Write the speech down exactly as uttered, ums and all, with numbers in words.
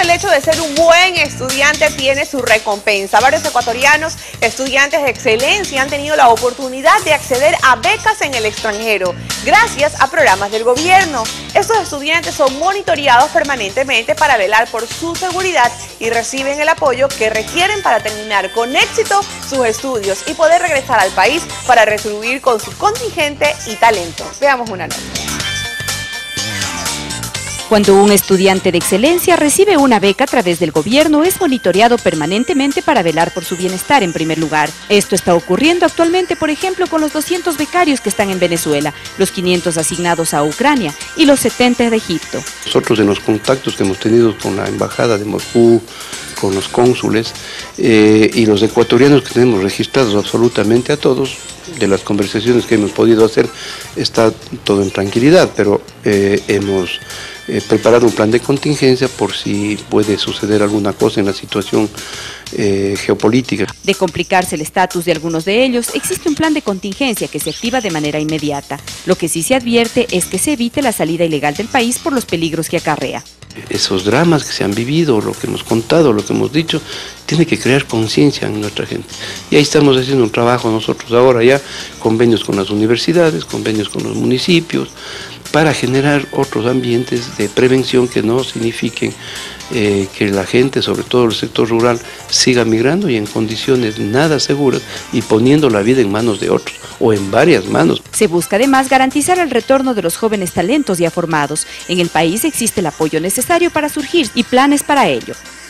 el hecho de ser un buen estudiante tiene su recompensa. Varios ecuatorianos, estudiantes de excelencia, han tenido la oportunidad de acceder a becas en el extranjero, gracias a programas del gobierno. Estos estudiantes son monitoreados permanentemente para velar por su seguridad y reciben el apoyo que requieren para terminar con éxito sus estudios y poder regresar al país para retribuir con su contingente y talento. Veamos una nota. Cuando un estudiante de excelencia recibe una beca a través del gobierno, es monitoreado permanentemente para velar por su bienestar en primer lugar. Esto está ocurriendo actualmente, por ejemplo, con los doscientos becarios que están en Venezuela, los quinientos asignados a Ucrania y los setenta de Egipto. Nosotros, en los contactos que hemos tenido con la embajada de Moscú, con los cónsules eh, y los ecuatorianos que tenemos registrados absolutamente a todos, de las conversaciones que hemos podido hacer, está todo en tranquilidad, pero eh, hemos eh, preparado un plan de contingencia por si puede suceder alguna cosa en la situación eh, geopolítica. De complicarse el estatus de algunos de ellos, existe un plan de contingencia que se activa de manera inmediata. Lo que sí se advierte es que se evite la salida ilegal del país por los peligros que acarrea. Esos dramas que se han vivido, lo que hemos contado, lo que hemos dicho, tiene que crear conciencia en nuestra gente. Y ahí estamos haciendo un trabajo nosotros ahora ya, convenios con las universidades, convenios con los municipios, para generar otros ambientes de prevención que no signifiquen eh, que la gente, sobre todo el sector rural, siga migrando y en condiciones nada seguras y poniendo la vida en manos de otros o en varias manos. Se busca además garantizar el retorno de los jóvenes talentos ya formados. En el país existe el apoyo necesario para surgir y planes para ello.